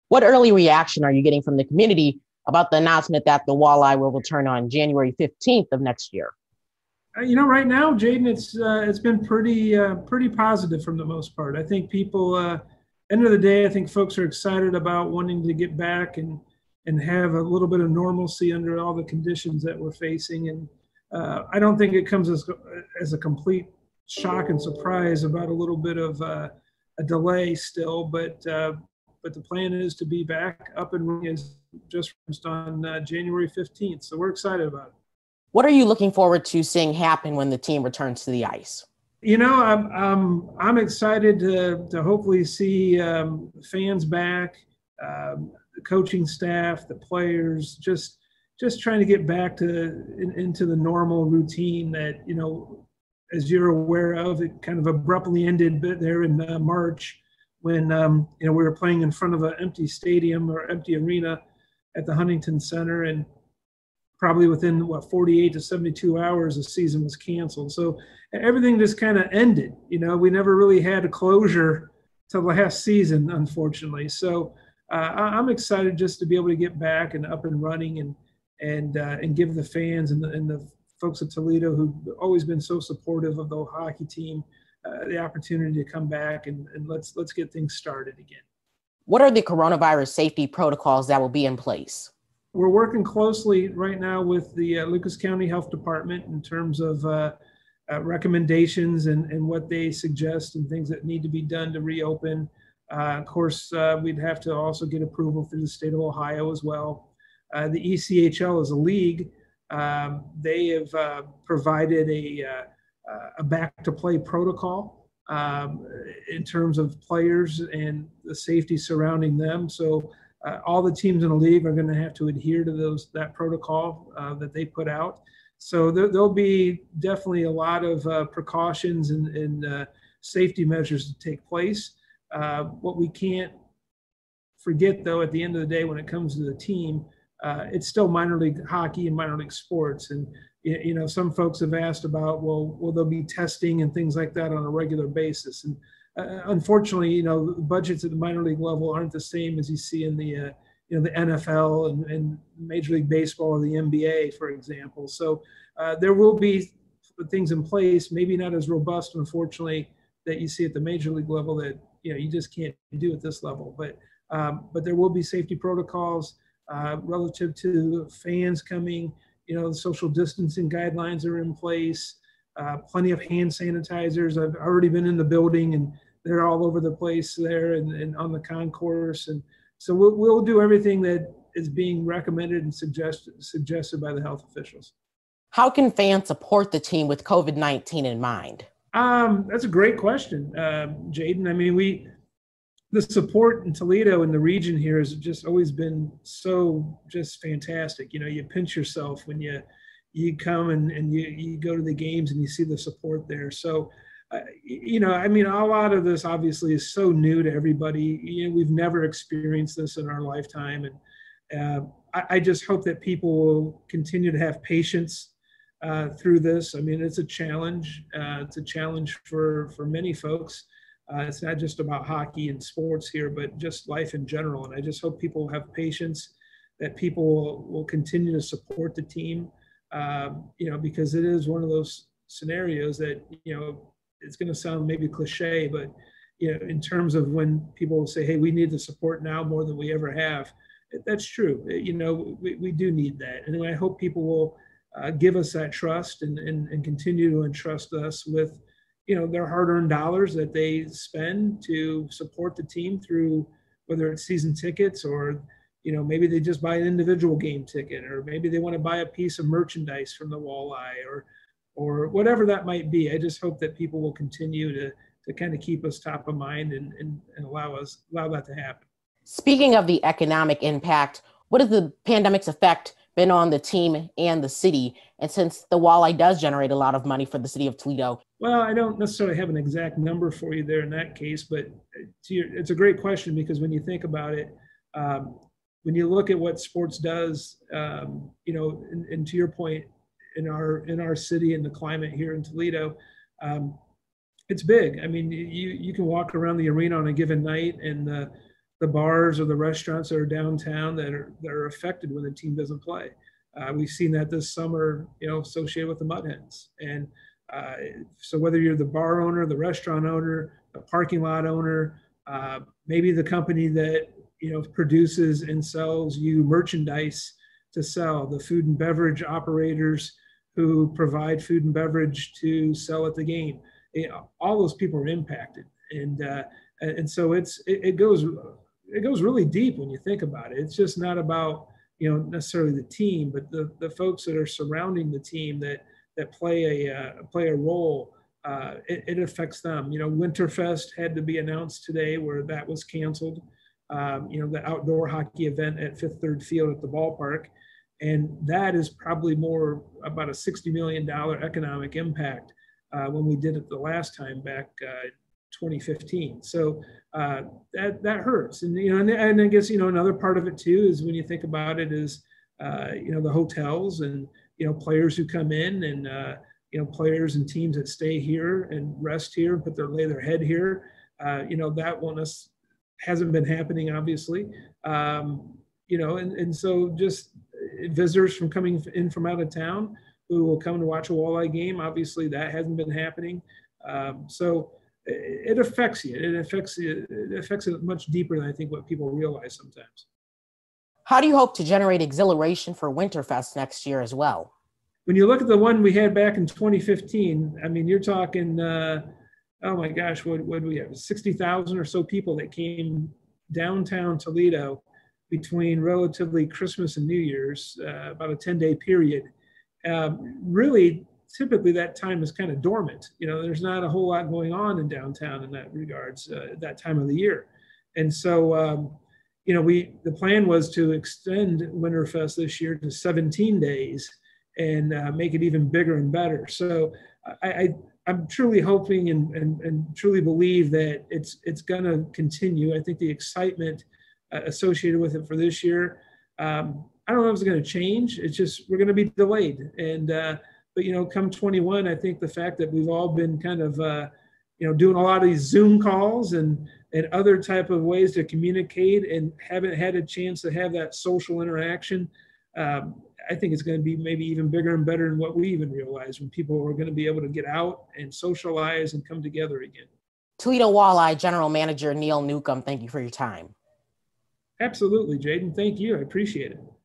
What early reaction are you getting from the community about the announcement that the walleye will return on January 15th of next year? Right now, Jaden, it's been pretty positive from the most part. I think people, end of the day, I think folks are excited about wanting to get back and have a little bit of normalcy under all the conditions that we're facing. And I don't think it comes as a complete shock and surprise about a little bit of a delay still, but the plan is to be back up and running as just on January 15th. So we're excited about it. What are you looking forward to seeing happen when the team returns to the ice? I'm excited to hopefully see fans back, the coaching staff, the players, just trying to get back into the normal routine that as you're aware of, it kind of abruptly ended there in March when we were playing in front of an empty stadium or empty arena at the Huntington Center, and probably within 48 to 72 hours the season was canceled. So everything just kind of ended. We never really had a closure to last season, unfortunately. So I'm excited just to be able to get back and up and running and give the fans and the folks at Toledo who've always been so supportive of the hockey team the opportunity to come back and let's get things started again. What are the coronavirus safety protocols that will be in place? We're working closely right now with the Lucas County Health Department in terms of recommendations and what they suggest and things that need to be done to reopen. Of course, we'd have to also get approval through the state of Ohio as well. The ECHL is a league. They have provided a back-to-play protocol in terms of players and the safety surrounding them. So all the teams in the league are going to have to adhere to that protocol that they put out. So there'll be definitely a lot of precautions and safety measures to take place. What we can't forget, though, at the end of the day, when it comes to the team, it's still minor league hockey and minor league sports. And some folks have asked about, well, will there be testing and things like that on a regular basis? And unfortunately, budgets at the minor league level aren't the same as you see in the the NFL and Major League Baseball or the NBA, for example. So there will be things in place, maybe not as robust, unfortunately, that you see at the Major League level that you just can't do at this level. But there will be safety protocols relative to fans coming. The social distancing guidelines are in place. Plenty of hand sanitizers. I've already been in the building, and they're all over the place there and on the concourse. And so we'll do everything that is being recommended and suggested by the health officials. How can fans support the team with COVID-19 in mind? That's a great question, Jaden. I mean, the support in Toledo and the region here has just always been so just fantastic. You pinch yourself when you come and you go to the games and you see the support there. So, a lot of this obviously is so new to everybody. We've never experienced this in our lifetime. And I just hope that people will continue to have patience through this. I mean, it's a challenge. It's a challenge for many folks. It's not just about hockey and sports here, but just life in general. And I just hope people have patience, that people will continue to support the team, because it is one of those scenarios that, it's going to sound maybe cliche, but, in terms of when people say, hey, we need the support now more than we ever have, that's true. We do need that. And I hope people will give us that trust and continue to entrust us with, their hard-earned dollars that they spend to support the team through, whether it's season tickets or, maybe they just buy an individual game ticket, or maybe they want to buy a piece of merchandise from the walleye or whatever that might be. I just hope that people will continue to kind of keep us top of mind and allow that to happen. Speaking of the economic impact, what has the pandemic's effect been on the team and the city? And since the walleye does generate a lot of money for the city of Toledo. Well, I don't necessarily have an exact number for you there in that case, but it's a great question, because when you think about it, when you look at what sports does, and to your point, in our city and the climate here in Toledo, it's big. I mean, you can walk around the arena on a given night, and the bars or the restaurants that are downtown that are affected when the team doesn't play. We've seen that this summer, associated with the Mud Hens. And so whether you're the bar owner, the restaurant owner, the parking lot owner, maybe the company that produces and sells you merchandise to sell, the food and beverage operators who provide food and beverage to sell at the game, all those people are impacted. And so it goes really deep when you think about it. It's just not about necessarily the team, but the folks that are surrounding the team that play a role. It affects them. Winterfest had to be announced today, where that was canceled. The outdoor hockey event at Fifth Third Field at the ballpark, and that is probably more about a $60 million economic impact when we did it the last time back 2015. So that hurts. And I guess another part of it too is when you think about it is the hotels and players who come in and players and teams that stay here and rest here and lay their head here. That one hasn't been happening, obviously. And so just visitors from coming in from out of town who will come to watch a walleye game, obviously that hasn't been happening. So it affects you. It affects it much deeper than I think what people realize sometimes. How do you hope to generate exhilaration for Winterfest next year as well? When you look at the one we had back in 2015, I mean, you're talking, oh my gosh, what do we have? 60,000 or so people that came downtown Toledo between relatively Christmas and New Year's, about a 10-day period. Really, typically that time is kind of dormant. There's not a whole lot going on in downtown in that regards at that time of the year. And so, the plan was to extend Winterfest this year to 17 days and make it even bigger and better. So I'm truly hoping and truly believe that it's going to continue. I think the excitement associated with it for this year, I don't know if it's going to change. It's just we're going to be delayed. And but come 21, I think the fact that we've all been kind of doing a lot of these Zoom calls and other type of ways to communicate and haven't had a chance to have that social interaction. I think it's going to be maybe even bigger and better than what we even realized, when people are going to be able to get out and socialize and come together again. Toledo Walleye General Manager Neil Newcomb, thank you for your time. Absolutely, Jaden. Thank you. I appreciate it.